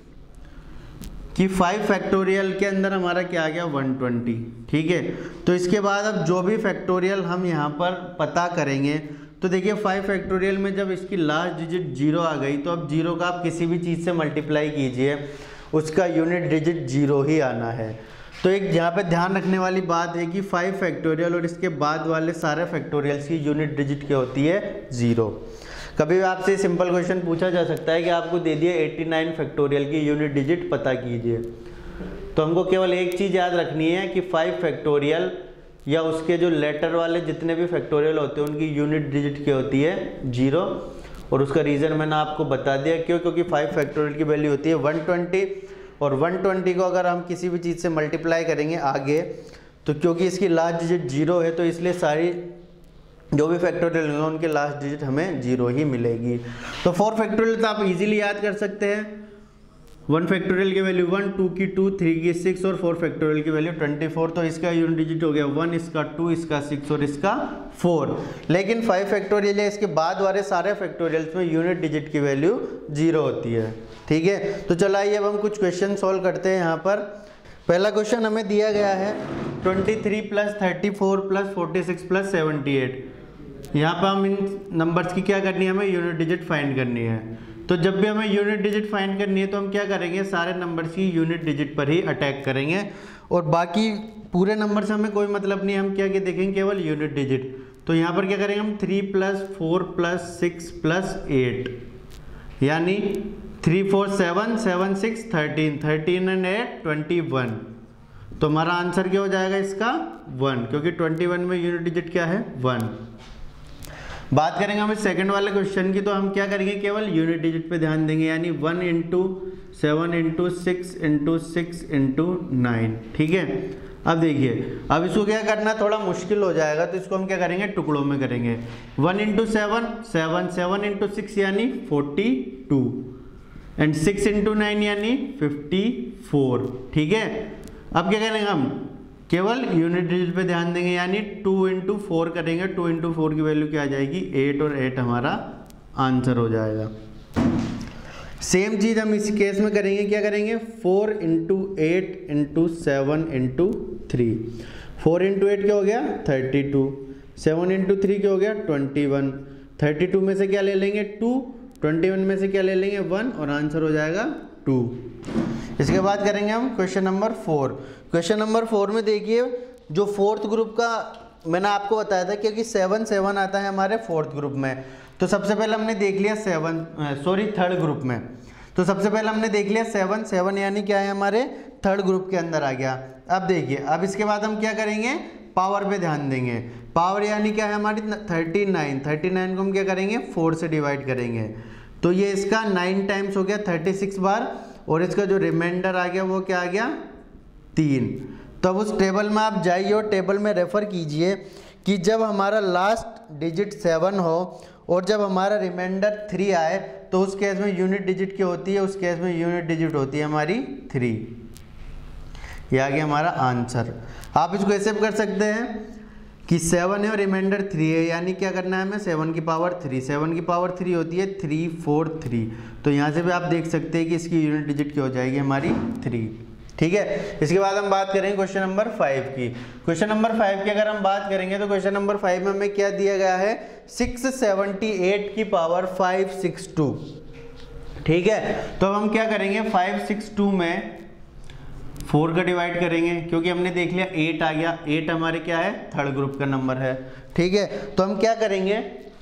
कि फाइव फैक्टोरियल के अंदर हमारा क्या आ गया, वन ट्वेंटी, ठीक है। तो इसके बाद अब जो भी फैक्टोरियल हम यहाँ पर पता करेंगे, तो देखिए फाइव फैक्टोरियल में जब इसकी लास्ट डिजिट जीरो आ गई, तो अब जीरो का आप किसी भी चीज़ से मल्टीप्लाई कीजिए, उसका यूनिट डिजिट जीरो ही आना है। तो एक यहाँ पे ध्यान रखने वाली बात है कि फाइव फैक्टोरियल और इसके बाद वाले सारे फैक्टोरियल्स की यूनिट डिजिट क्या होती है, जीरो। कभी आपसे सिंपल क्वेश्चन पूछा जा सकता है कि आपको दे दिया एटी नाइन फैक्टोरियल की यूनिट डिजिट पता कीजिए, तो हमको केवल एक चीज़ याद रखनी है कि फाइव फैक्टोरियल या उसके जो लेटर वाले जितने भी फैक्टोरियल होते हैं उनकी यूनिट डिजिट क्या होती है, जीरो। और उसका रीज़न मैंने आपको बता दिया, क्यों, क्योंकि फाइव फैक्टोरियल की वैल्यू होती है वन ट्वेंटी, और वन ट्वेंटी को अगर हम किसी भी चीज़ से मल्टीप्लाई करेंगे आगे, तो क्योंकि इसकी लास्ट डिजिट जीरो है, तो इसलिए सारी जो भी फैक्टोरियल होंगे उनके लास्ट डिजिट हमें जीरो ही मिलेगी। तो फोर फैक्टोरियल तो आप इजीली याद कर सकते हैं, वन फैक्टोरियल की वैल्यू वन, टू की टू, थ्री की सिक्स और फोर फैक्टोरियल की वैल्यू ट्वेंटी फोर। तो इसका यूनिट डिजिट हो गया वन, इसका टू, इसका सिक्स और इसका फोर। लेकिन फाइव फैक्टोरियल है, इसके बाद वाले सारे फैक्टोरियल्स में यूनिट डिजिट की वैल्यू जीरो होती है, ठीक है। तो चलो आइए अब हम कुछ क्वेश्चन सॉल्व करते हैं। यहाँ पर पहला क्वेश्चन हमें दिया गया है twenty three plus thirty four plus forty six plus seventy eight. यहाँ पर हम इन नंबर्स की क्या करनी है, हमें यूनिट डिजिट फाइंड करनी है। तो जब भी हमें यूनिट डिजिट फाइंड करनी है तो हम क्या करेंगे, सारे नंबर्स की यूनिट डिजिट पर ही अटैक करेंगे, और बाकी पूरे नंबर से हमें कोई मतलब नहीं, हम क्या क्या देखेंगे, केवल यूनिट डिजिट। तो यहाँ पर क्या करेंगे हम, three plus four plus six plus eight, यानी three four seven, seven six thirteen, thirteen and eight twenty one. तो हमारा आंसर क्या हो जाएगा इसका, वन, क्योंकि ट्वेंटी वन में यूनिट डिजिट क्या है, वन। बात करेंगे हम इस सेकंड वाले क्वेश्चन की, तो हम क्या करेंगे, केवल यूनिट डिजिट पे ध्यान देंगे, यानी one into seven into six into six into nine, ठीक है। अब देखिए अब इसको क्या करना, थोड़ा मुश्किल हो जाएगा, तो इसको हम क्या करेंगे, टुकड़ों में करेंगे। One into seven, seven, seven into six यानी forty two, and six into nine यानी फिफ्टी फोर, ठीक है। अब क्या करेंगे हम, केवल यूनिट डिजिट पे ध्यान देंगे, यानी टू इंटू फोर करेंगे, टू इंटू फोर की वैल्यू क्या आ जाएगी, एट, और एट हमारा आंसर हो जाएगा। सेम चीज़ हम इसी केस में करेंगे, क्या करेंगे, four into eight into seven into three. Four into eight क्या हो गया, thirty two. Seven into three क्या हो गया, ट्वेंटी वन। थर्टी टू में से क्या ले लेंगे, टू। ट्वेंटी वन में से क्या ले लेंगे, वन, और आंसर हो जाएगा टू। इसके बाद करेंगे हम question number four. Question number four में देखिए, जो फोर्थ ग्रुप का मैंने आपको बताया था, क्योंकि सेवन सेवन आता है हमारे फोर्थ ग्रुप में, तो सबसे पहले हमने देख लिया सेवन, सॉरी थर्ड ग्रुप में। तो सबसे पहले हमने देख लिया सेवन, सेवन यानी क्या है, हमारे थर्ड ग्रुप के अंदर आ गया। अब देखिए, अब इसके बाद हम क्या करेंगे, पावर पे ध्यान देंगे। पावर यानी क्या है हमारी, थर्टी नाइन। थर्टी नाइन को हम क्या करेंगे, फोर से डिवाइड करेंगे, तो ये इसका नाइन टाइम्स हो गया, थर्टी सिक्स बार, और इसका जो रिमाइंडर आ गया वो क्या आ गया, तीन। तो अब उस टेबल में आप जाइए और टेबल में रेफर कीजिए कि जब हमारा लास्ट डिजिट सेवन हो और जब हमारा रिमाइंडर थ्री आए, तो उस केस में यूनिट डिजिट क्या होती है, उस केस में यूनिट डिजिट होती है हमारी थ्री। ये आ गया हमारा आंसर। आप इसको ऐसे भी कर सकते हैं कि सेवन है और रिमाइंडर थ्री है, यानी क्या करना है हमें, सेवन की पावर थ्री। सेवन की पावर थ्री होती है थ्री फोर थ्री, तो यहाँ से भी आप देख सकते हैं कि इसकी यूनिट डिजिट क्या हो जाएगी हमारी, थ्री। ठीक है। इसके बाद हम बात करेंगे क्वेश्चन नंबर फाइव की। क्वेश्चन नंबर फाइव की अगर हम बात करेंगे तो क्वेश्चन नंबर फाइव में हमें क्या दिया गया है, सिक्स सेवेंटी एट की पावर फाइव सिक्स टू। ठीक है, तो अब हम क्या करेंगे, फाइव सिक्स टू में फोर का डिवाइड करेंगे, क्योंकि हमने देख लिया एट आ गया, एट हमारे क्या है, थर्ड ग्रुप का नंबर है। ठीक है, तो हम क्या करेंगे,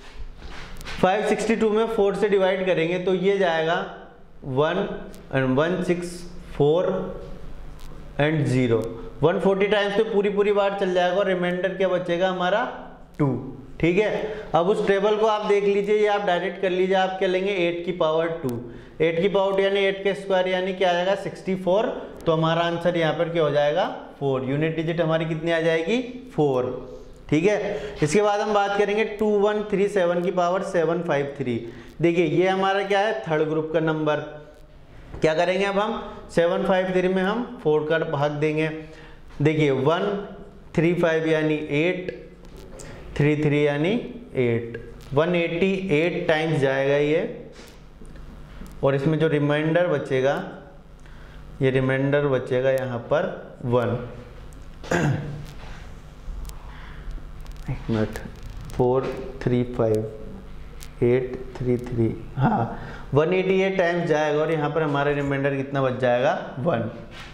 फाइव सिक्सटी टू में फोर से डिवाइड करेंगे, तो ये जाएगा one and one six four and zero. One forty times तो पूरी पूरी बार चल जाएगा और रिमाइंडर क्या बचेगा हमारा, टू। ठीक है, अब उस टेबल को आप देख लीजिए, ये आप डायरेक्ट कर लीजिए, आप क्या लेंगे, एट की पावर टू। एट की पावर टू यानी एट के स्क्वायर यानी क्या आ जाएगा, सिक्सटी फोर। तो हमारा आंसर यहाँ पर क्या हो जाएगा, फोर। यूनिट डिजिट हमारी कितनी आ जाएगी, फोर। ठीक है, इसके बाद हम बात करेंगे टू वन थ्री सेवन की पावर सेवन फाइव थ्री। देखिए ये हमारा क्या है, थर्ड ग्रुप का नंबर। क्या करेंगे अब हम, सेवन फाइव थ्री में हम फोर का भाग देंगे। देखिए वन थ्री फाइव यानी एट, थ्री थ्री यानी eight, one eighty eight times जाएगा ये, और इसमें जो रिमाइंडर बचेगा, ये रिमाइंडर बचेगा यहाँ पर वन। एक minute, four three five eight three three, हाँ वन एटी एट टाइम्स जाएगा, और यहाँ पर हमारा रिमाइंडर कितना बच जाएगा, वन।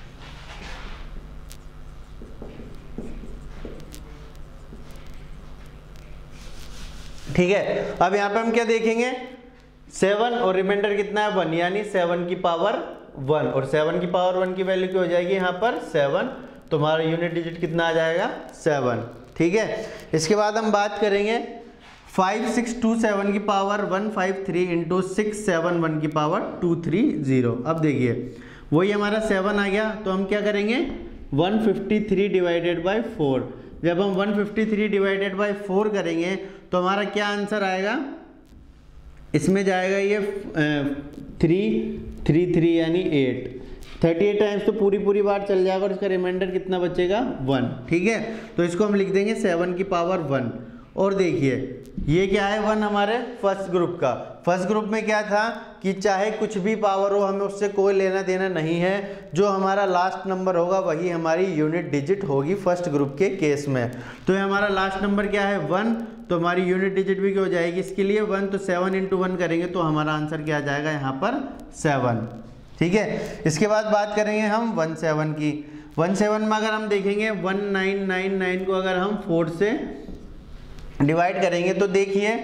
ठीक है, अब यहाँ पे हम क्या देखेंगे, सेवन और रिमाइंडर कितना है, वन, यानी सेवन की पावर वन, और सेवन की पावर वन की वैल्यू क्या हो जाएगी यहाँ पर, सेवन। तो हमारा यूनिट डिजिट कितना आ जाएगा, सेवन। ठीक है, इसके बाद हम बात करेंगे फाइव सिक्स टू सेवन की power one five three into six seven one की पावर टू थ्री जीरो। अब देखिए वही हमारा सेवन आ गया, तो हम क्या करेंगे, one fifty three divided by four. जब हम one fifty three divided by four करेंगे तो हमारा क्या आंसर आएगा, इसमें जाएगा ये थ्री थ्री थ्री यानी एट। थर्टी एट टाइम्स तो पूरी पूरी बार चल जाएगा, और इसका रिमाइंडर कितना बचेगा, वन। ठीक है, तो इसको हम लिख देंगे सेवन की पावर वन। और देखिए ये क्या है, वन हमारे फर्स्ट ग्रुप का। फर्स्ट ग्रुप में क्या था कि चाहे कुछ भी पावर हो, हमें उससे कोई लेना देना नहीं है, जो हमारा लास्ट नंबर होगा वही हमारी यूनिट डिजिट होगी फर्स्ट ग्रुप के केस में। तो ये हमारा लास्ट नंबर क्या है, वन, तो हमारी यूनिट डिजिट भी क्या हो जाएगी इसके लिए, वन। तो सेवन इंटू वन करेंगे तो हमारा आंसर क्या आ जाएगा यहाँ पर, सेवन। ठीक है, इसके बाद बात करेंगे हम वन सेवन की। वन सेवन में अगर हम देखेंगे वन नाइन नाइन नाइन को अगर हम फोर से डिवाइड करेंगे तो देखिए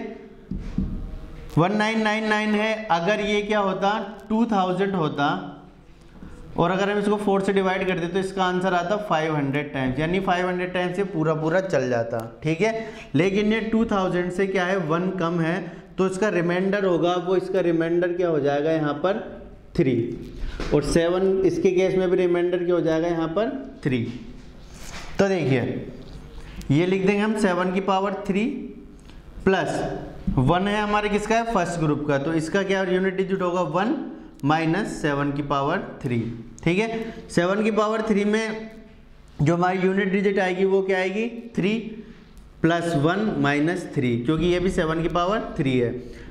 वन नाइन नाइन नाइन है, अगर ये क्या होता, टू थाउजेंड होता, और अगर हम इसको फोर से डिवाइड करते तो इसका आंसर आता फाइव हंड्रेड टाइम्स, यानी फाइव हंड्रेड टाइम्स से पूरा पूरा चल जाता। ठीक है, लेकिन ये टू थाउजेंड से क्या है, वन कम है, तो इसका रिमाइंडर होगा वो, इसका रिमाइंडर क्या हो जाएगा यहाँ पर, थ्री। और सेवन इसके केस में भी रिमाइंडर क्या हो जाएगा यहाँ पर, थ्री। तो देखिए ये लिख देंगे हम सेवन की पावर थ्री प्लस वन है हमारे किसका है, फर्स्ट ग्रुप का, तो इसका क्या यूनिट डिजिट होगा, वन माइनस सेवन की पावर थ्री। ठीक है, सेवन की पावर थ्री में जो हमारी यूनिट डिजिट आएगी वो क्या आएगी, three plus one minus three, क्योंकि ये भी सेवन की पावर थ्री है।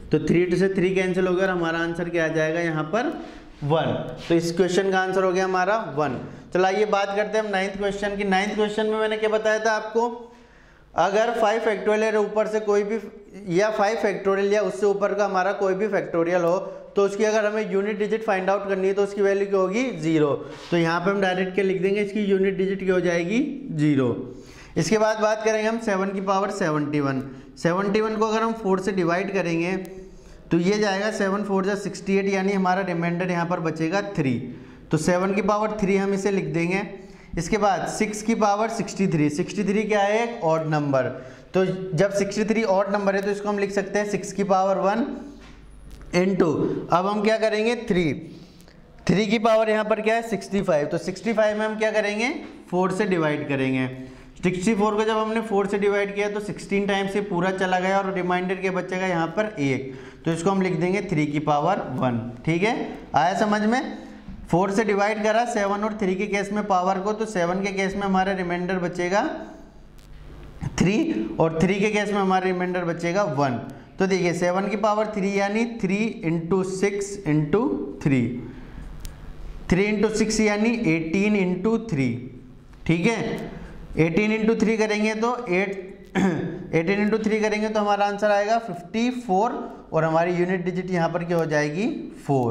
तो थ्री से थ्री कैंसिल हो गया और हमारा आंसर क्या आ जाएगा यहाँ पर वन। तो इस क्वेश्चन का आंसर हो गया हमारा वन। चलो आइए बात करते हैं हम नाइन्थ क्वेश्चन की। नाइन्थ क्वेश्चन में मैंने क्या बताया था आपको, अगर फाइव फैक्टोरियल या ऊपर से कोई भी या फाइव फैक्टोरियल या उससे ऊपर का हमारा कोई भी फैक्टोरियल हो तो उसकी अगर हमें यूनिट डिजिट फाइंड आउट करनी है तो उसकी वैल्यू क्या होगी, जीरो। तो यहाँ पे हम डायरेक्ट क्या लिख देंगे, इसकी यूनिट डिजिट क्या हो जाएगी, जीरो। इसके बाद बात करेंगे हम सेवन की power seventy one. Seventy one को अगर हम फोर से डिवाइड करेंगे तो ये जाएगा सेवन फोर जा सिक्सटी एट, यानी हमारा रिमाइंडर यहाँ पर बचेगा थ्री। तो सेवन की पावर थ्री हम इसे लिख देंगे। इसके बाद सिक्स की power sixty three. Sixty three क्या है, एक ऑड नंबर। तो जब सिक्सटी थ्री ऑड नंबर है तो इसको हम लिख सकते हैं सिक्स की पावर वन इनटू, अब हम क्या करेंगे, थ्री। थ्री की पावर यहाँ पर क्या है, सिक्सटी फाइव। तो सिक्सटी फाइव में हम क्या करेंगे, फोर से डिवाइड करेंगे। सिक्सटी फोर को जब हमने फोर से डिवाइड किया तो सिक्सटीन टाइम्स ये पूरा चला गया और रिमाइंडर के बचेगा यहाँ पर एक। तो इसको हम लिख देंगे थ्री की पावर वन। ठीक है, आया समझ में। फोर से डिवाइड करा सेवन और थ्री के केस में पावर को, तो सेवन के केस में हमारा रिमाइंडर बचेगा थ्री और थ्री के केस में हमारा रिमाइंडर बचेगा वन। तो देखिए सेवन की पावर थ्री यानी three into six into three, three into six यानी एटीन इंटू थ्री। ठीक है, एटीन इंटू थ्री करेंगे तो एट एटीन इंटू थ्री करेंगे तो हमारा आंसर आएगा फिफ्टी फोर और हमारी यूनिट डिजिट यहाँ पर क्या हो जाएगी, फोर।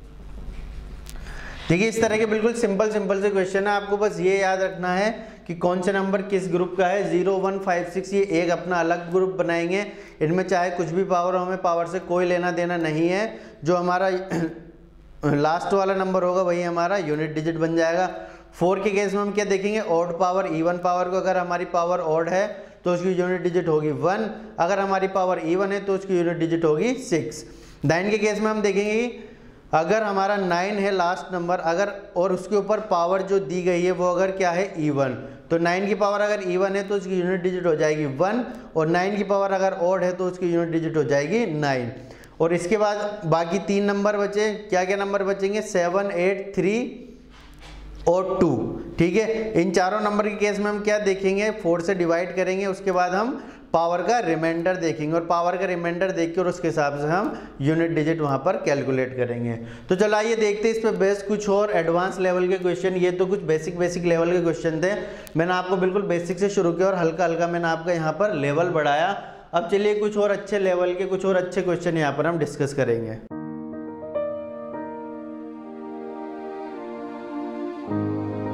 देखिए इस तरह के बिल्कुल सिंपल सिंपल से क्वेश्चन है, आपको बस ये याद रखना है कि कौन से नंबर किस ग्रुप का है। जीरो वन फाइव सिक्स ये एक अपना अलग ग्रुप बनाएंगे, इनमें चाहे कुछ भी पावर हो, हमें पावर से कोई लेना देना नहीं है। जो हमारा लास्ट वाला नंबर होगा वही हमारा यूनिट डिजिट बन जाएगा। फोर के केस में हम क्या देखेंगे, ऑड पावर इवन पावर को, अगर हमारी पावर ऑड है तो उसकी यूनिट डिजिट होगी वन, अगर हमारी पावर इवन है तो उसकी यूनिट डिजिट होगी सिक्स। नाइन के केस में हम देखेंगे कि अगर हमारा नाइन है लास्ट नंबर, अगर और उसके ऊपर पावर जो दी गई है वो अगर क्या है, इवन, तो नाइन की पावर अगर इवन है तो उसकी यूनिट डिजिट हो जाएगी वन, और नाइन की पावर अगर ऑड है तो उसकी यूनिट डिजिट हो जाएगी नाइन। और इसके बाद बाकी तीन नंबर बचे, क्या क्या नंबर बचेंगे, सेवन एट थ्री और टू। ठीक है, इन चारों नंबर के केस में हम क्या देखेंगे, फोर से डिवाइड करेंगे, उसके बाद हम पावर का रिमाइंडर देखेंगे और पावर का रिमाइंडर देख के और उसके हिसाब से हम यूनिट डिजिट वहां पर कैलकुलेट करेंगे। तो चलो आइए देखते हैं इस पे बेस कुछ और एडवांस लेवल के क्वेश्चन। ये तो कुछ बेसिक बेसिक लेवल के क्वेश्चन थे, मैंने आपको बिल्कुल बेसिक से शुरू किया और हल्का हल्का मैंने आपका यहाँ पर लेवल बढ़ाया। अब चलिए कुछ और अच्छे लेवल के कुछ और अच्छे क्वेश्चन यहाँ पर हम डिस्कस करेंगे।